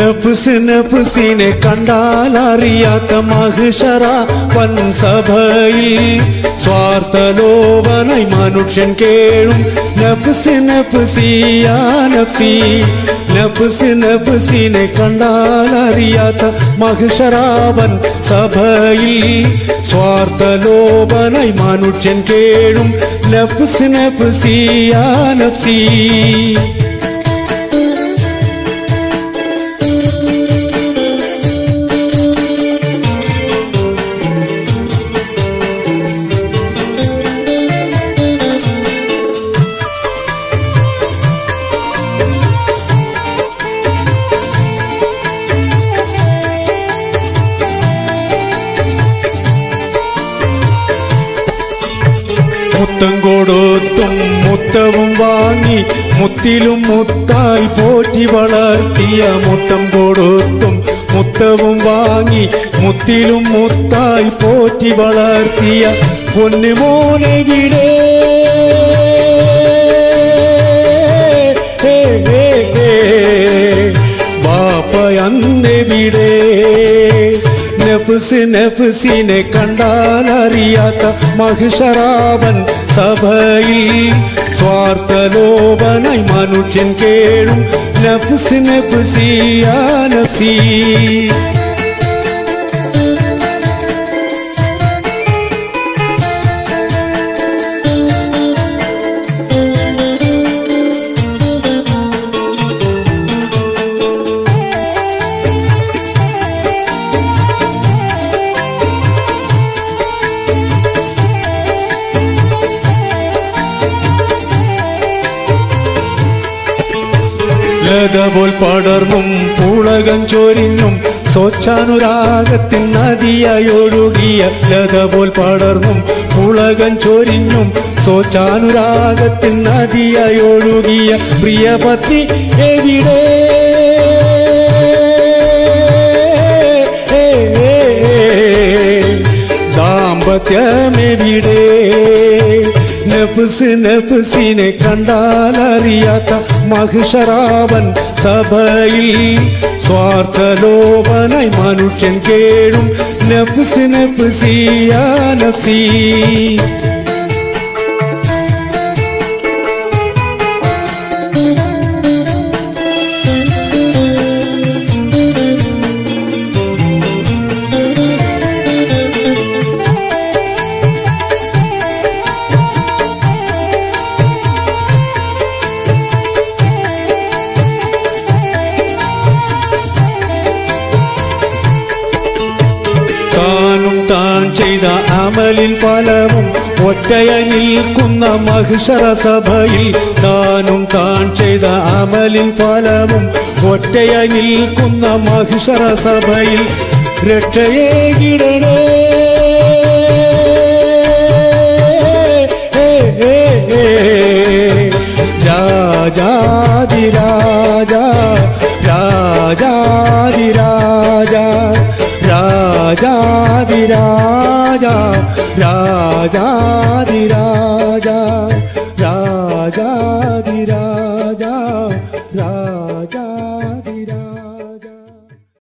നഫ്സിനെ കണ്ടാലറിയാത്ത മഹ്ശറ വൻസഭയിൽ സ്വാർത്ഥലോഭനായി മനുഷ്യൻ കേഴും നഫ്സിയാ നഫ്സി. നഫ്സിനെ കണ്ടാലറിയാത്ത മഹ്ശറ വൻസഭയിൽ സ്വാർത്ഥലോഭനായി മനുഷ്യൻ കേഴും നഫ്സിയാ നഫ്സി. മുത്തം കൊടുത്തും മുത്തവും വാങ്ങി മുത്തിലും മുത്തായി പോറ്റി വളർത്തിയ. മുത്തം കൊടുത്തും മുത്തവും വാങ്ങി മുത്തിലും മുത്തായി പോറ്റി വളർത്തിയ പൊന്നുമോനെവിടെ? ബാപ്പയന്നെവിടെ? നഫ്സിനെ കണ്ടാലറിയാത്ത മഹ്ശറ വൻസഭയിൽ സ്വാർത്ഥലോഭനായി മനുഷ്യൻ കേഴും നഫ്സിയാ നഫ്സി. ലതപോൽ പടർന്നും പുളകം ചൊരിഞ്ഞും സ്വച്ഛാനുരാഗത്തിൻ നദിയായി ഒഴുകിയ. ലതപോൽ പടർന്നും പുളകം ചൊരിഞ്ഞും സ്വച്ഛാനുരാഗത്തിൻ നദിയായി ഒഴുകിയ പ്രിയപത്നി എവിടെ? ദാമ്പത്യമെവിടെ? നഫ്സിനെ കണ്ടാലറിയാത്ത മഹ്ശറ വൻസഭയിൽ സ്വാർത്ഥലോഭനായി മനുഷ്യൻ കേഴും നഫ്സിയാ നഫ്സി. താൻ ചെയ്ത അമലിൻ ഫലവും ഒറ്റയായി നിൽക്കുന്ന മഹ്ശറ സഭയിൽ. താൻ ചെയ്ത അമലിൻ ഫലവും ഒറ്റയായി നിൽക്കുന്ന മഹ്ശറ സഭയിൽ രക്ഷയേകിടണേ. രാജാതിരാജ രാജാതിരാജ രാജാതിരാജ രാജാതിരാജ രാജാതി